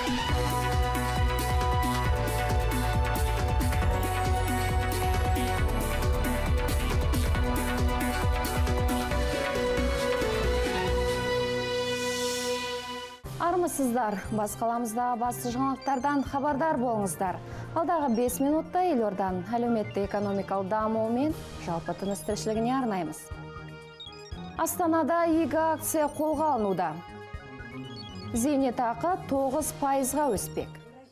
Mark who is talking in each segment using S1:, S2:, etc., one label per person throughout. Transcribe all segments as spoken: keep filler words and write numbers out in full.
S1: Армысыздар, бас қаламызда басты жаңалықтардан хабардар болыңыздар. Алдағы бес минутта елорданың әлеуметтік экономикалық дамуы мен жалпы тыныс тіршілігіне арнаймыз. Астанада игі акция қолға алынуда. Зейнетақы тоғыз пайызға өспек.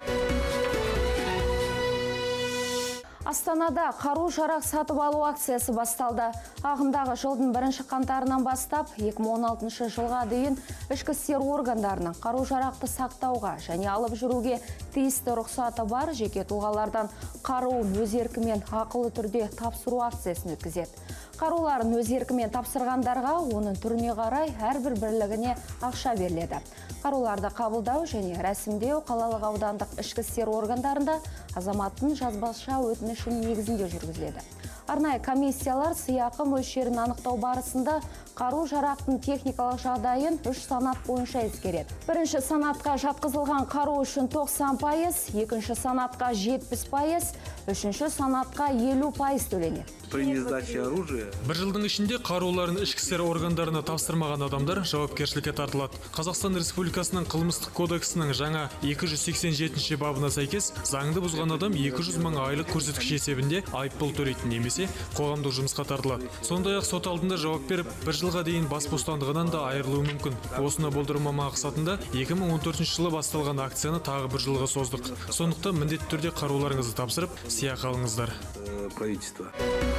S1: Астанада қару-жарақ сатып алу акциясы басталды. Ағымдағы жылдың бірінші қаңтарынан бастап екі мың он алтыншы жылға дейін ішкі істер органдарының қару-жарақты сақтауға және алып жүруге тиісті рұқсаты бар жеке тұлғалардан қаруын өз еркімен ақылы түрде тапсыру акциясын өткізеді. Қаруларын өз еркімен тапсырғандарға оның түріне қарай әрбір бірлігіне ақша беріледі. Қаруларды қабылдау және рәсімдеу қалалық аудандық ішкі істер органдарында азаматтың жазбаша өтінішінің негізінде жүргізіледі. Арнайы комиссиялар сыйақы мөлшерін анықтау барысында қару-жарақтың техникалық жағдайын үш санат бойынша ескереді. Бірінші санатқа жатқызылған қару үшін тоқсан пайыз, екінші санатқа жетпіс пайыз, үшінші санатқа елу пайыз төленеді.
S2: Бір жылдың ішінде қаруларын ішкі істер органдарына тапсырмаған адамдар жауапкершілікке тартылады. Қазақстан Республикасының қылмыстық кодексінің жаңа екі жүз сексен жетінші бабына сәйкес заңды бұзған адам екі жүз мың айлық көрсеткіш есебінде айыппұл төлейтін немесе қоғамдық жұмысқа тартылады. Сондай-ақ сот алдында жауап беріп, бір жылға дейін бас бостандығынан да айырылуы мүмкін. Осыны болдырмау мақсатында екі мың он төртінші жылы басталған акцияны тағы бір жылға создық. Сондықтан міндетті түрде қаруларыңызды тапсырып, сыйақы алыңыздар.
S3: Правительство.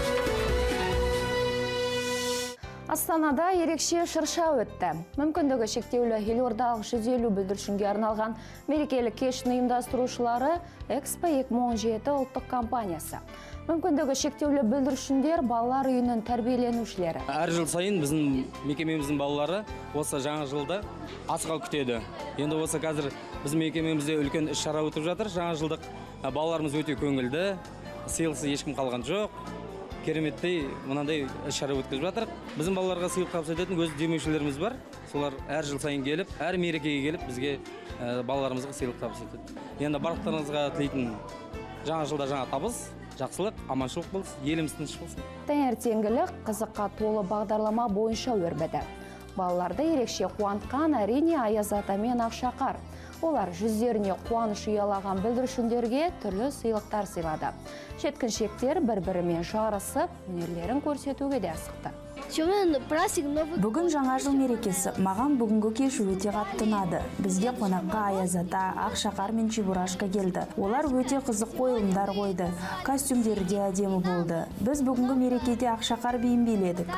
S1: Астанада ерекше шырша өтті. Мүмкіндігі шектеулі елордалық жүз елу бүлдіршінге арналған мерекелік кештің ұйымдастырушылары Экспо екі мың он жеті ұлттық компаниясы. Мүмкіндігі шектеулі бүлдіршіндер балалар үйінің тәрбиеленушілері.
S4: Әр жыл сайын біздің мекемеміздің балалары осы жаңа жылда асыға күтеді. Енді осы қазір біздің мекемемізде үлкен іс шара өтіп жатыр. Жаңа жылдық балаларымыз өте көңілді, сыйлықсыз ешкім қалған жоқ. Кереметтей мынандай іс-шара өткізіп жатыр. Біздің балаларға сыйлық табыс ететін өз демеушілеріміз бар. Солар әр жыл сайын келіп, әр мерекеге келіп бізге балаларымызға сыйлық табыс етеді. Енді барлықтарыңызға тілейтін жаңа жылда жаңа табыс, жақсылық, аманшылық болсын, еліміз тыныш болсын.
S1: Таңертеңгілік қызыққа толы бағдарлама бойынша өрбіді. Балаларды ерекше қуантқан әрине Аяз ата мен Ақшақар. Олар жүздеріне қуаныш ұялаған бүлдіршіндерге түрлі сыйлықтар сыйлады. Жеткіншектер бір-бірімен жарысып, өнерлерін көрсетуге де асықты.
S5: Бүгін жаңа жыл мерекесі. Маған бүгінгі кеш өте қатты ұнады. Бізге қонаққа Аяз ата, Ақшақар мен Чебурашка келді. Олар өте қызық қойылымдар қойды. Костюмдері де әдемі болды. Біз бүгінгі мерекеде Ақшақар биін биледік.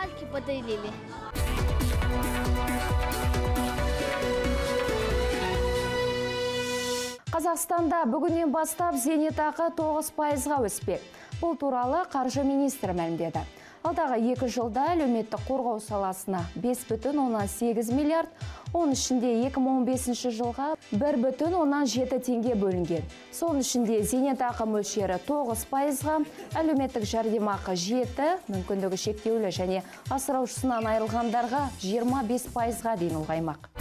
S1: Қазақстанда бүгіннен бастап зейнетақы тоғыз пайызға өспек. Бұл туралы қаржы министрі мәлімдеді. Алдағы екі жылда әлеуметтік қорғау саласына бес бүтін оннан сегіз миллиард, оның ішінде екі мың он бесінші жылға бір бүтін оннан жеті теңге бөлінген. Соның ішінде зейнетақы мөлшері тоғыз пайызға, әлеуметтік жәрдемақы жеті, мүмкіндігі шектеулі және асыраушысынан айырылғандарға жиырма бес пайызға дейін ұлғаймақ.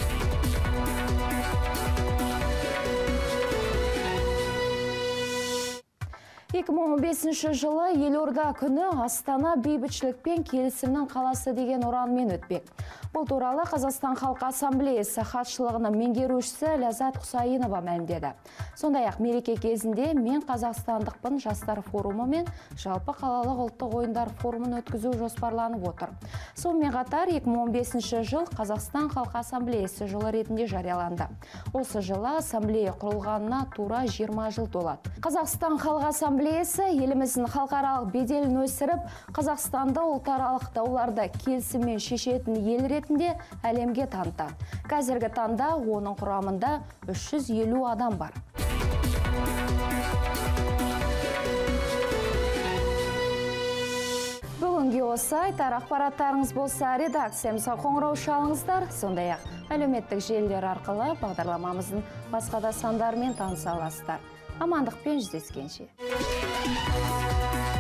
S1: екі мың он бесінші жылы елорда күні Астана бейбітшілік пен келісімнің қаласы деген ұранмен өтпек. Бұл туралы Қазақстан Халқы Ассамблеясы хатшылығының меңгерушісі Ләззат Құсайынова мәлімдеді. Сондай-ақ мереке кезінде мен қазақстандықпын жастар форумы мен жалпы қалалық ұлттық ойындар форумын өткізу жоспарланып отыр. Сонымен қатар екі мың он бесінші жыл Қазақстан Халқы Ассамблеясы жылы ретінде жарияланды. Осы жылы ассамблея құрылғанына тура жиырма жыл толады. Қазақстан Халқы Ассамблеясы еліміздің халықаралық беделін өсіріп, Қазақстанды ұлтаралық дауларды келісіммен шешетін ел ретінде әлемге танытады. Қазіргі таңда оның құрамында үш жүз елу адам бар. Бүгінге осы айтар ақпараттарыңыз болса, редакциямызға қоңырау шалыңыздар, сондай-ақ әлеуметтік желілер арқылы бағдарламамыздың басқа да сандарымен таныса аласыздар. Амандықпен жүздескенше.